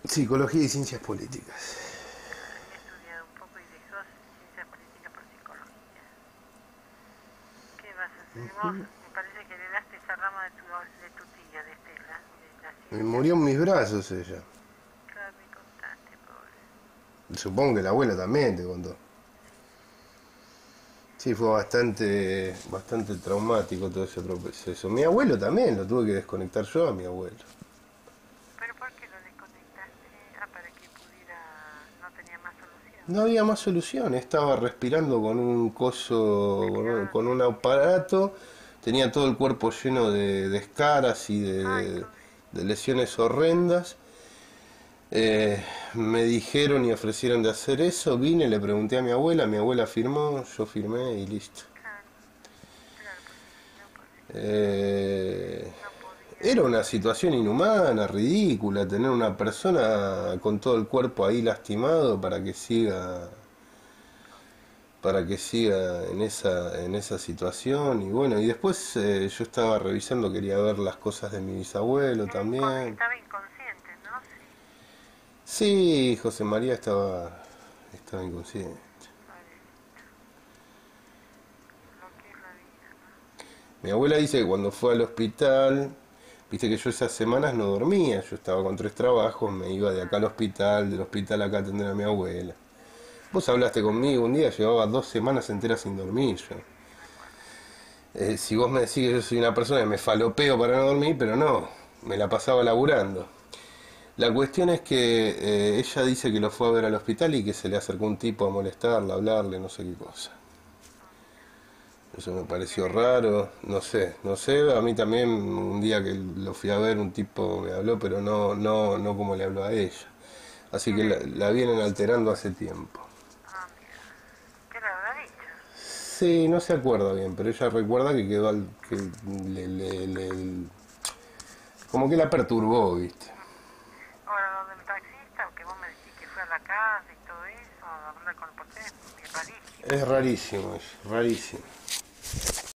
Psicología y ciencias políticas. He estudiado un poco y dejó ciencias políticas por psicología. ¿Qué vas a hacer? Vos me parece que heredaste esa rama de tu tía, de Estela, de la Me ciencia. murió en mis brazos ella. Claro, me contaste, pobre. Supongo que la abuela también te contó. Sí, Sí, fue bastante traumático todo ese proceso. Mi abuelo también, lo tuve que desconectar yo a mi abuelo. pero ¿por qué lo desconectaste? Ah, para que pudiera, no tenía más solución. No había más solución, estaba respirando con un coso, Respirador con un artificial. aparato, tenía todo el cuerpo lleno de escaras y Ay, pobrecito. de lesiones horrendas. Me dijeron y ofrecieron de hacer eso, vine, le pregunté a mi abuela firmó, yo firmé y listo. Claro, claro, porque si no, pobrecito, Eh, no podía. Era una situación inhumana, ridícula, tener una persona con todo el cuerpo ahí lastimado para que siga en esa situación. Y bueno, y después yo estaba revisando, quería ver las cosas de mi bisabuelo también. Estaba inconsciente, ¿no? Sí, Sí, José María estaba inconsciente. pobrecito. Lo que es la vida, ¿no? Mi abuela dice que cuando fue al hospital, viste que yo esas semanas no dormía, yo estaba con 3 trabajos, me iba de acá al hospital, del hospital acá a atender a mi abuela. Vos hablaste conmigo un día, llevaba 2 semanas enteras sin dormir yo. Sí, me acuerdo. Si vos me decís que yo soy una persona que me falopeo para no dormir, pero no, me la pasaba laburando. La cuestión es que ella dice que lo fue a ver al hospital y que se le acercó un tipo a molestarla, a hablarle, no sé qué cosa. Oh, mira. Eso me Qué pareció desgracia. raro, no sé, a mí también un día que lo fui a ver un tipo me habló, pero no como le habló a ella. Así ¿Qué que le dijo? la vienen alterando hace tiempo. Ah, mira. ¿Qué le habrá dicho? Sí, no se acuerda bien, pero ella recuerda que quedó que como que la perturbó, ¿viste? Ahora, lo del taxista, que vos me decís que fue a la casa y todo eso, hablar con el portero, es rarísimo. Es rarísimo, es rarísimo.